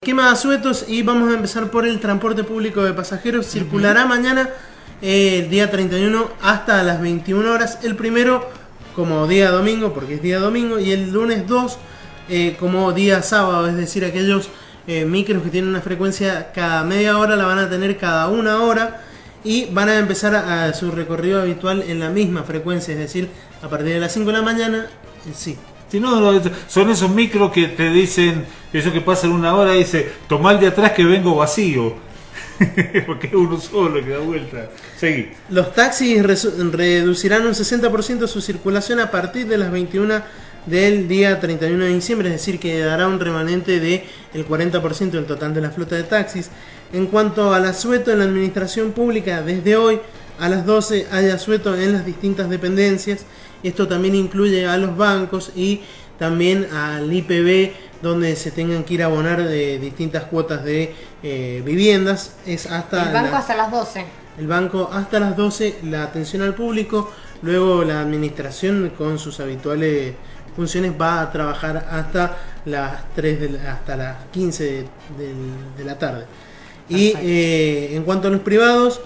quema de asuetos y vamos a empezar por el transporte público de pasajeros. Circulará mañana, el día 31, hasta las 21 horas. El primero como día domingo, porque es día domingo, y el lunes 2 como día sábado, es decir, aquellos micros que tienen una frecuencia cada media hora la van a tener cada una hora y van a empezar a su recorrido habitual en la misma frecuencia, es decir, a partir de las 5 de la mañana, sí. Si no, son esos micros que te dicen, eso que pasa en una hora, dice, tomá el de atrás que vengo vacío. Porque es uno solo que da vuelta. Seguí. Los taxis reducirán un 60% su circulación a partir de las 21 del día 31 de diciembre, es decir, que dará un remanente del 40% del total de la flota de taxis. En cuanto al asueto en la administración pública, desde hoy a las 12 hay asueto en las distintas dependencias. Esto también incluye a los bancos y también al IPB, donde se tengan que ir a abonar de distintas cuotas de viviendas. Es hasta el banco hasta las 12. El banco hasta las 12, la atención al público. Luego la administración con sus habituales funciones va a trabajar hasta las 15 de la tarde. Y en cuanto a los privados,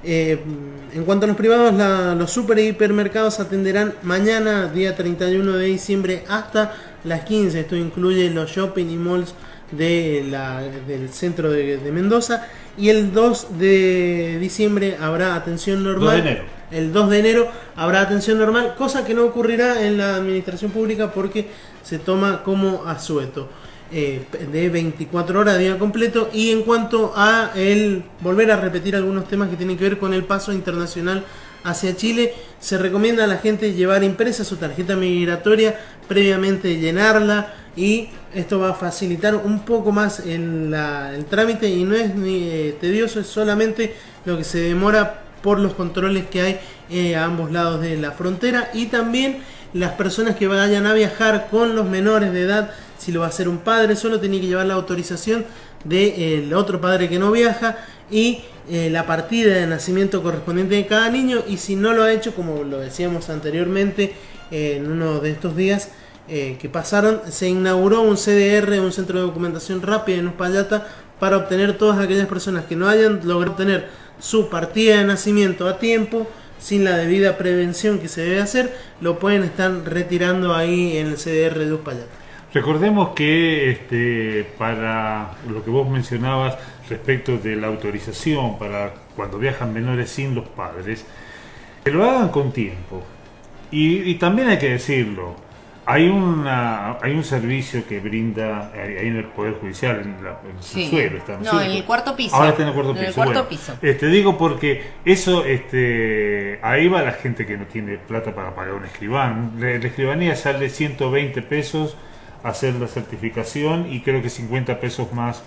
los super y hipermercados atenderán mañana, día 31 de diciembre, hasta las 15. Esto incluye los shopping y malls del centro de Mendoza. Y el 2 de diciembre habrá atención normal. 2 de enero. El 2 de enero habrá atención normal, cosa que no ocurrirá en la administración pública porque se toma como asueto de 24 horas, día completo. Y en cuanto a volver a repetir algunos temas que tienen que ver con el paso internacional hacia Chile, se recomienda a la gente llevar impresa su tarjeta migratoria, previamente llenarla, y esto va a facilitar un poco más el trámite y no es ni tedioso, es solamente lo que se demora por los controles que hay a ambos lados de la frontera. Y también las personas que vayan a viajar con los menores de edad, si lo va a hacer un padre solo, tiene que llevar la autorización del otro padre que no viaja y la partida de nacimiento correspondiente de cada niño. Y si no lo ha hecho, como lo decíamos anteriormente, en uno de estos días que pasaron, se inauguró un CDR, un centro de documentación rápida en Uspallata, para obtener todas aquellas personas que no hayan logrado obtener su partida de nacimiento a tiempo, sin la debida prevención que se debe hacer, lo pueden estar retirando ahí en el CDR de Uspallata. Recordemos que para lo que vos mencionabas respecto de la autorización para cuando viajan menores sin los padres, que lo hagan con tiempo. Y también hay que decirlo, hay un servicio que brinda ahí en el Poder Judicial, en el suelo, está, no, en el cuarto piso. Ahora está en el cuarto piso. Cuarto piso. Digo porque eso, ahí va la gente que no tiene plata para pagar un escribano. La escribanía sale 120 pesos hacer la certificación y creo que 50 pesos más.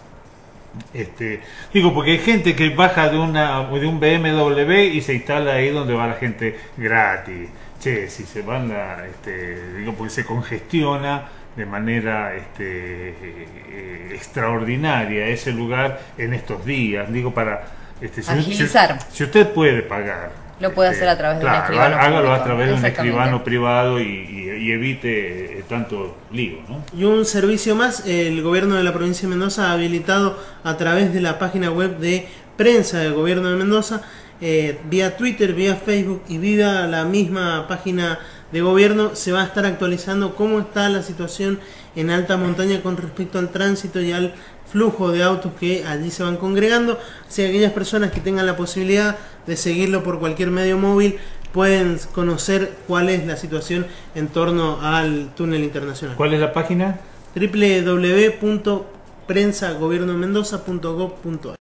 Digo porque hay gente que baja de un BMW y se instala ahí donde va la gente gratis. Che, si se van digo porque se congestiona de manera extraordinaria ese lugar en estos días. Digo para agilizar. Si usted puede pagar, lo puede hacer a través de un escribano. Hágalo público, a través de un escribano privado y evite tanto lío, ¿no? Y un servicio más, el gobierno de la provincia de Mendoza ha habilitado a través de la página web de prensa del gobierno de Mendoza, vía Twitter, vía Facebook y vía la misma página de gobierno, se va a estar actualizando cómo está la situación en alta montaña con respecto al tránsito y al flujo de autos que allí se van congregando. Si aquellas personas que tengan la posibilidad de seguirlo por cualquier medio móvil pueden conocer cuál es la situación en torno al túnel internacional. ¿Cuál es la página? www.prensagobiernomendoza.gov.ar